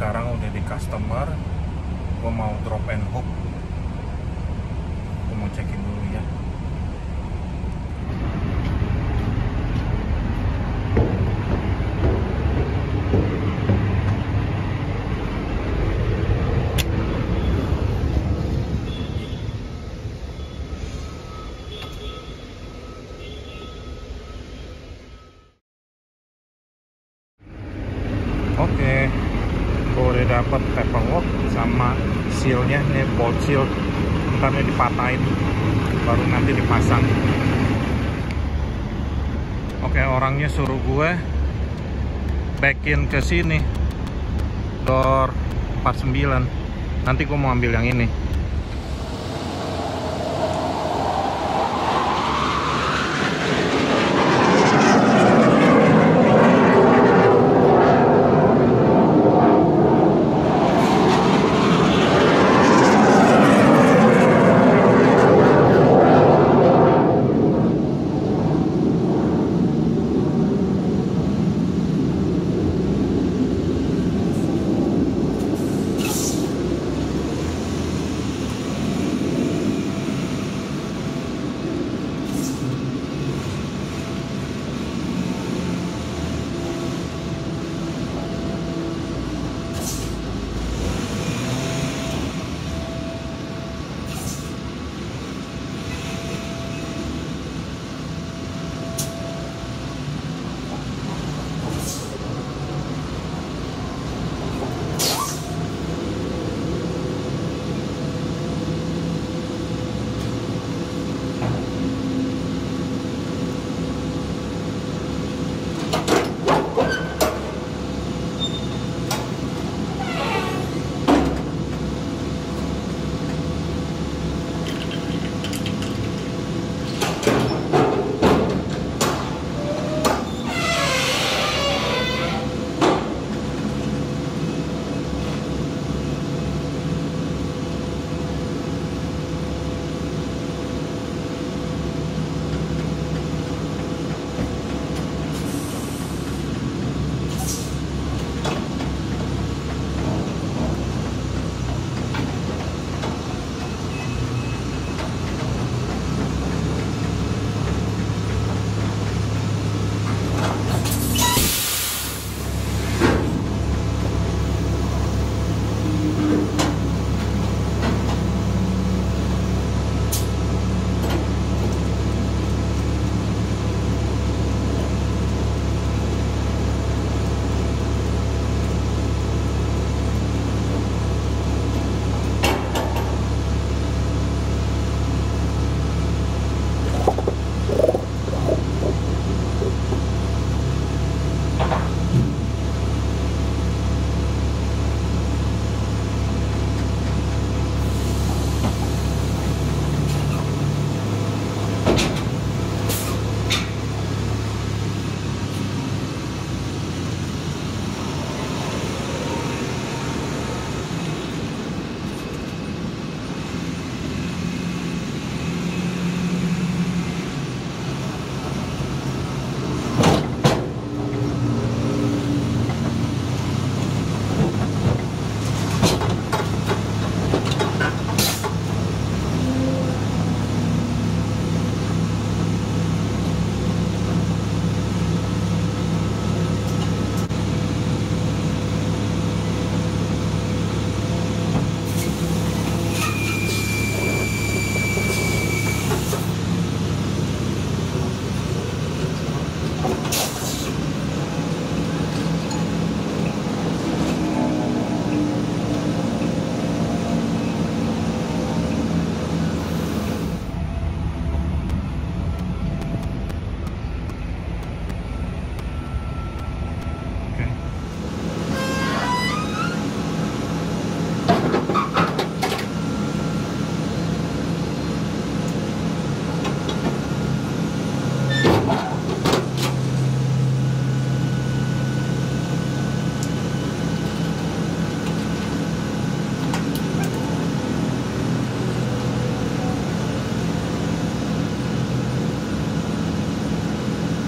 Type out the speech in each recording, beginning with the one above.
sekarang udah di customer. Gue mau drop and hook. Gue mau cekin dulu ya. Oke, gue udah dapet paperwork sama sealnya, nih bolt seal. Ntar ini dipatahin, baru nanti dipasang. Oke, orangnya suruh gue backin ke sini, door 49. Nanti gue mau ambil yang ini.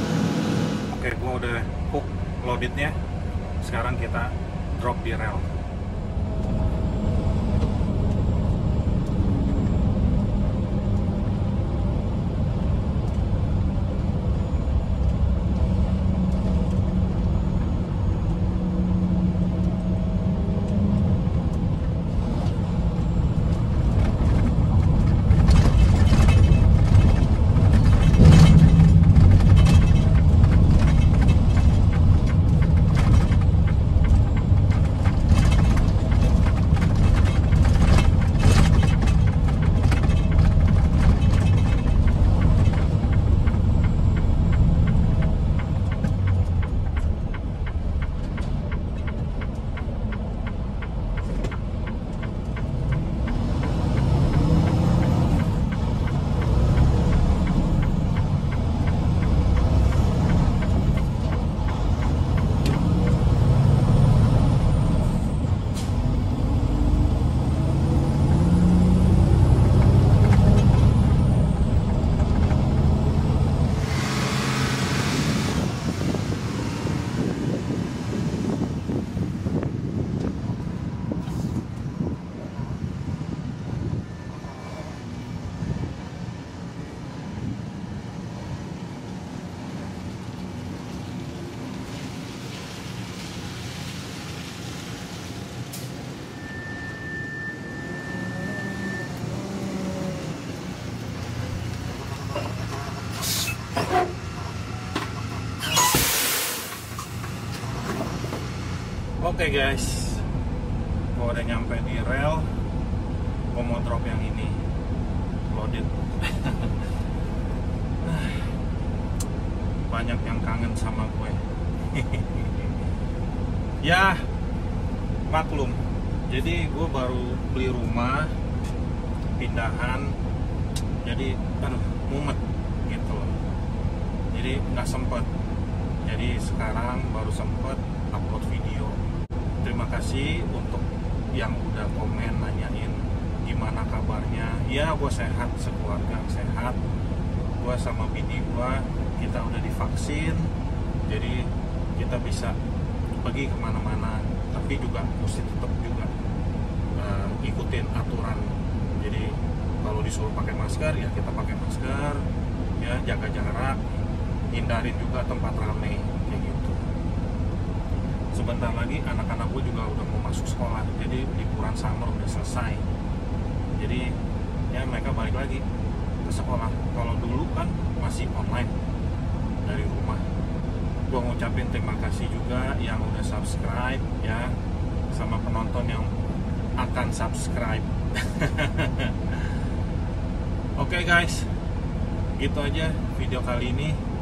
Oke, gua udah hook loadednya. Sekarang kita drop di rel. Oke guys, gue udah nyampe di rel. Gue mau drop yang ini, loaded. Banyak yang kangen sama gue. Ya, maklum. Jadi gue baru beli rumah, pindahan. Jadi, mumet gitu loh. Jadi nggak sempet. Jadi sekarang baru sempet upload video. Terima kasih untuk yang udah komen nanyain gimana kabarnya. Ya, gue sehat, sekeluarga sehat. Gue sama bini gue, kita udah divaksin. Jadi kita bisa pergi kemana-mana. Tapi juga mesti tetap juga ikutin aturan. Jadi kalau disuruh pakai masker, ya kita pakai masker. Ya, jaga jarak. Hindarin juga tempat ramai kayak gitu. Sebentar lagi anak-anak gue juga udah mau masuk sekolah, jadi liburan summer udah selesai. Jadi ya mereka balik lagi ke sekolah. Kalau dulu kan masih online dari rumah. Gue ngucapin terima kasih juga yang udah subscribe ya, sama penonton yang akan subscribe. Oke guys, gitu aja video kali ini.